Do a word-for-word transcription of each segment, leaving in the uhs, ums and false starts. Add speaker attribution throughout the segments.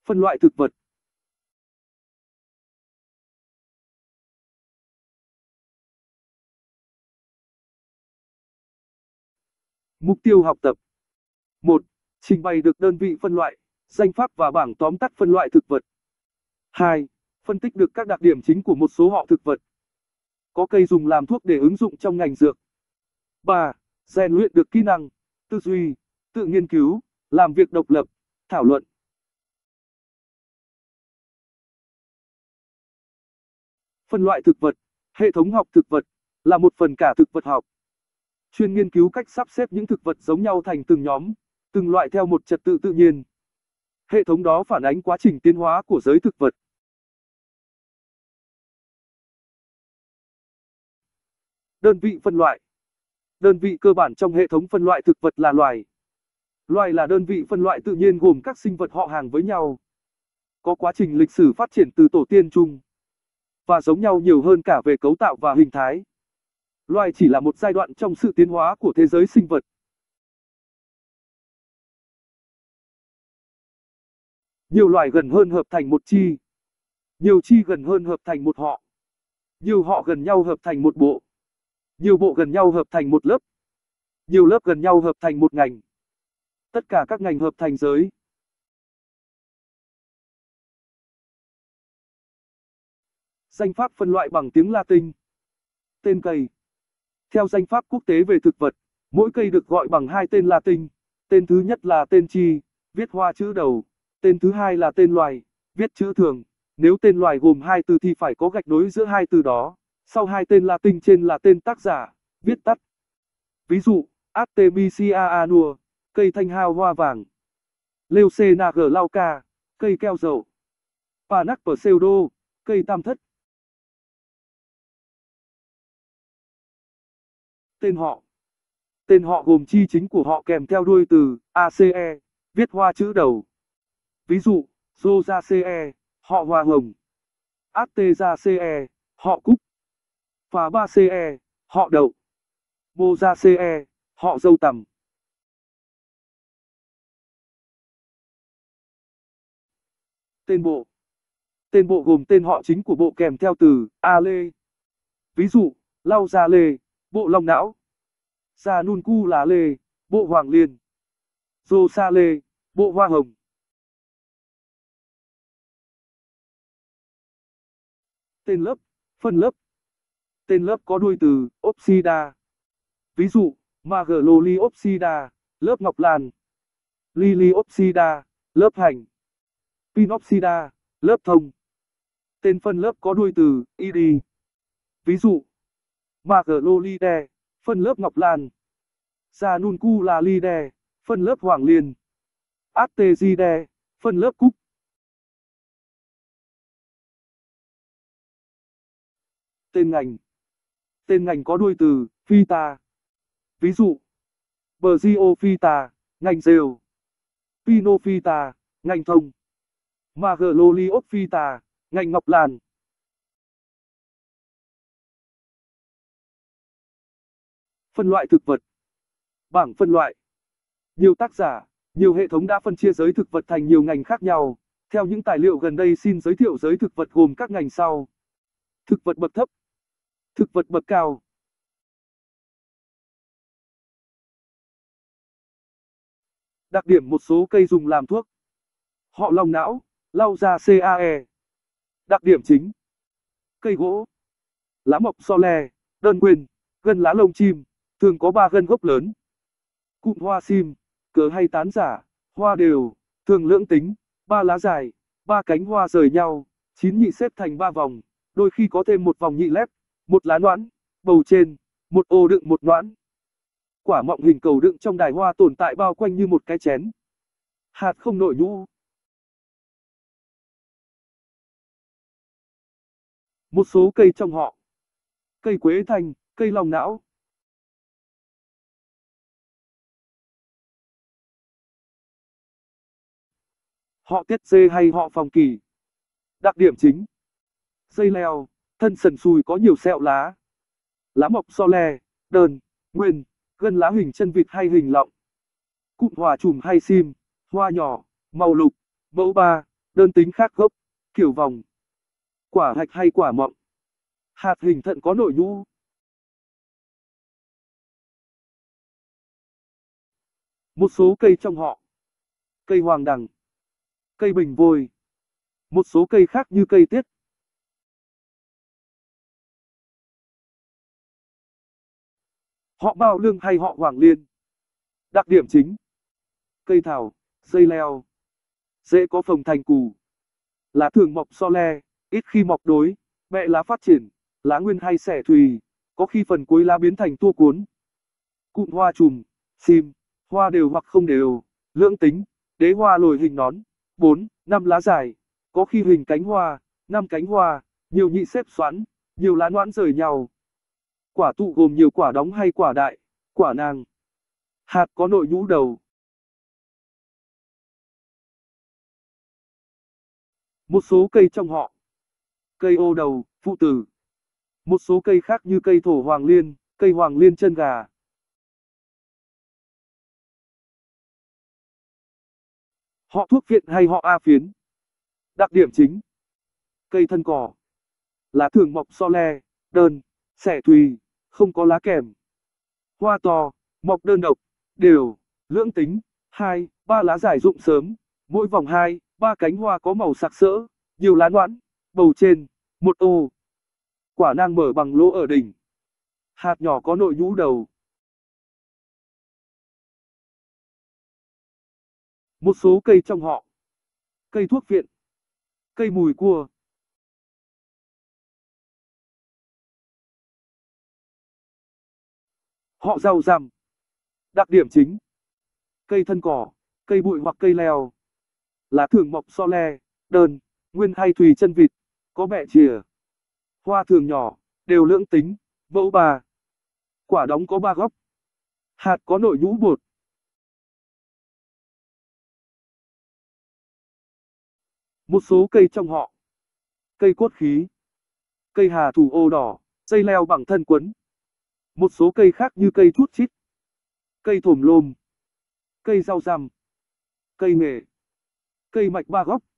Speaker 1: Phân loại thực vật. Mục tiêu học tập. một. Trình bày được đơn vị phân loại, danh pháp và bảng tóm tắt phân loại thực vật. hai. Phân tích được các đặc điểm chính của một số họ thực vật. Có cây dùng làm thuốc để ứng dụng trong ngành dược. ba. Rèn luyện được kỹ năng, tư duy, tự nghiên cứu, làm việc độc lập, thảo luận. Phân loại thực vật. Hệ thống học thực vật là một phần cả thực vật học, chuyên nghiên cứu cách sắp xếp những thực vật giống nhau thành từng nhóm, từng loại theo một trật tự tự nhiên. Hệ thống đó phản ánh quá trình tiến hóa của giới thực vật. Đơn vị phân loại. Đơn vị cơ bản trong hệ thống phân loại thực vật là loài. Loài là đơn vị phân loại tự nhiên gồm các sinh vật họ hàng với nhau, có quá trình lịch sử phát triển từ tổ tiên chung, và giống nhau nhiều hơn cả về cấu tạo và hình thái. Loài chỉ là một giai đoạn trong sự tiến hóa của thế giới sinh vật. Nhiều loài gần hơn hợp thành một chi. Nhiều chi gần hơn hợp thành một họ. Nhiều họ gần nhau hợp thành một bộ. Nhiều bộ gần nhau hợp thành một lớp. Nhiều lớp gần nhau hợp thành một ngành. Tất cả các ngành hợp thành giới. Danh pháp phân loại bằng tiếng Latin. Tên cây. Theo danh pháp quốc tế về thực vật, mỗi cây được gọi bằng hai tên Latin. Tên thứ nhất là tên chi, viết hoa chữ đầu. Tên thứ hai là tên loài, viết chữ thường. Nếu tên loài gồm hai từ thì phải có gạch nối giữa hai từ đó. Sau hai tên Latin trên là tên tác giả, viết tắt. Ví dụ, Artemisia annua, cây thanh hao hoa vàng. Leucaena glauca, cây keo dậu. Panax pseudo, cây tam thất. Tên họ. Tên họ gồm chi chính của họ kèm theo đuôi từ ace, viết hoa chữ đầu. Ví dụ, Rosaceae, họ hoa hồng. Artesaceae, họ cúc. Fabaceae, họ đậu. Mosaceae, họ dâu tằm. Tên bộ. Tên bộ gồm tên họ chính của bộ kèm theo từ ale. Ví dụ, lau da lê, bộ long não. Gia nuncu lá lê, bộ hoàng liên. Rosa lê, bộ hoa hồng. Tên lớp, phân lớp. Tên lớp có đuôi từ Opsida. Ví dụ, Magloliopsida, lớp ngọc lan. Liliopsida, lớp hành. Pinopsida, lớp thông. Tên phân lớp có đuôi từ id. Ví dụ, Maglolide, phân lớp ngọc lan. Ranunculalide, phân lớp hoàng liên. Arteside, phân lớp cúc. Tên ngành. Tên ngành có đuôi từ phyta. Ví dụ, Bryophyta, ngành rêu. Pinophyta, ngành thông. Magloliophyta, ngành ngọc lan. Phân loại thực vật. Bảng phân loại. Nhiều tác giả, nhiều hệ thống đã phân chia giới thực vật thành nhiều ngành khác nhau. Theo những tài liệu gần đây xin giới thiệu giới thực vật gồm các ngành sau. Thực vật bậc thấp. Thực vật bậc cao. Đặc điểm một số cây dùng làm thuốc. Họ long não, Lausaceae. Đặc điểm chính. Cây gỗ. Lá mọc so le, đơn nguyên, gân lá lông chim, thường có ba gân gốc lớn. Cụm hoa sim, cớ hay tán giả, hoa đều, thường lưỡng tính, ba lá dài, ba cánh hoa rời nhau, chín nhị xếp thành ba vòng, đôi khi có thêm một vòng nhị lép, một lá noãn, bầu trên, một ô đựng một noãn. Quả mọng hình cầu đựng trong đài hoa tồn tại bao quanh như một cái chén. Hạt không nội nhũ. Một số cây trong họ. Cây quế thanh, cây long não. Họ tiết dê hay họ phong kỳ. Đặc điểm chính. Dây leo, thân sần sùi có nhiều sẹo lá. Lá mọc so le, đơn, nguyên, gân lá hình chân vịt hay hình lọng. Cụm hòa chùm hay sim, hoa nhỏ, màu lục, mẫu ba, đơn tính khác gốc, kiểu vòng, quả hạch hay quả mọng. Hạt hình thận có nội nhũ. Một số cây trong họ: cây hoàng đằng, cây bình vôi. Một số cây khác như cây tiết, họ bao lương hay họ hoàng liên. Đặc điểm chính: cây thảo, dây leo, rễ có phồng thành củ, lá thường mọc so le, ít khi mọc đối, mẹ lá phát triển, lá nguyên hay xẻ thùy, có khi phần cuối lá biến thành tua cuốn. Cụm hoa chùm, sim, hoa đều hoặc không đều, lưỡng tính, đế hoa lồi hình nón, bốn, năm lá dài, có khi hình cánh hoa, năm cánh hoa, nhiều nhị xếp xoắn, nhiều lá noãn rời nhau. Quả tụ gồm nhiều quả đóng hay quả đại, quả nang. Hạt có nội nhũ đầu. Một số cây trong họ: cây ô đầu, phụ tử. Một số cây khác như cây thổ hoàng liên, cây hoàng liên chân gà. Họ thuốc viện hay họ A phiến. Đặc điểm chính: cây thân cỏ, lá thường mọc so le, đơn, xẻ thùy, không có lá kèm. Hoa to, mọc đơn độc, đều, lưỡng tính, hai, ba lá dài rụng sớm, mỗi vòng hai, ba cánh hoa có màu sặc sỡ, nhiều lá noãn, bầu trên, một ô. Quả nang mở bằng lỗ ở đỉnh. Hạt nhỏ có nội nhũ đầu. Một số cây trong họ: cây thuốc viện, cây mùi cua. Họ rau răm. Đặc điểm chính: cây thân cỏ, cây bụi hoặc cây leo. Lá thường mọc so le, đơn, nguyên hay thùy chân vịt, có bẹ chìa. Hoa thường nhỏ, đều lưỡng tính, mẫu bà. Quả đóng có ba góc. Hạt có nội nhũ bột. Một số cây trong họ: cây cốt khí, cây hà thủ ô đỏ, dây leo bằng thân quấn. Một số cây khác như cây thuốc chít, cây thồm lôm, cây rau răm, cây nghệ, cây mạch ba góc.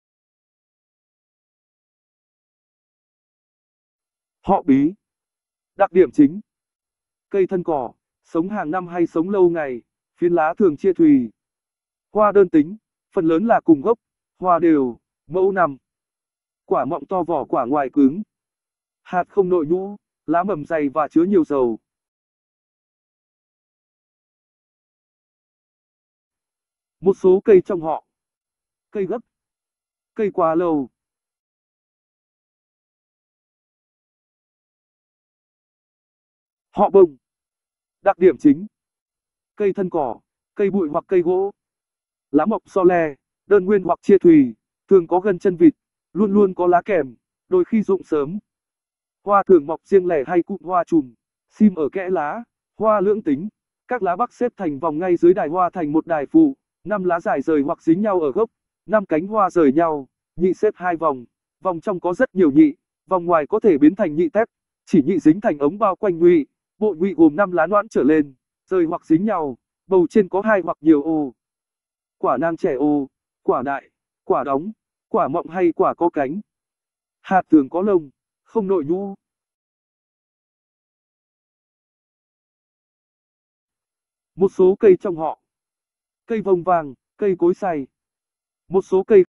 Speaker 1: Họ bí. Đặc điểm chính: cây thân cỏ, sống hàng năm hay sống lâu ngày, phiến lá thường chia thùy. Hoa đơn tính, phần lớn là cùng gốc, hoa đều, mẫu nằm. Quả mọng to, vỏ quả ngoài cứng. Hạt không nội nhũ, lá mầm dày và chứa nhiều dầu. Một số cây trong họ: cây gấp, cây quá lâu. Họ bông. Đặc điểm chính: cây thân cỏ, cây bụi hoặc cây gỗ. Lá mọc so le, đơn nguyên hoặc chia thùy, thường có gân chân vịt, luôn luôn có lá kèm, đôi khi rụng sớm. Hoa thường mọc riêng lẻ hay cụm hoa chùm, sim ở kẽ lá, hoa lưỡng tính, các lá bắc xếp thành vòng ngay dưới đài hoa thành một đài phụ, năm lá dài rời hoặc dính nhau ở gốc, năm cánh hoa rời nhau, nhị xếp hai vòng, vòng trong có rất nhiều nhị, vòng ngoài có thể biến thành nhị tép, chỉ nhị dính thành ống bao quanh nhụy, bộ nhụy gồm năm lá noãn trở lên, rời hoặc dính nhau, bầu trên có hai hoặc nhiều ô. Quả nang trẻ ô, quả đại, quả đóng, quả mọng hay quả có cánh. Hạt thường có lông, không nội nhũ. Một số cây trong họ: cây vông vàng, cây cối xay. Một số cây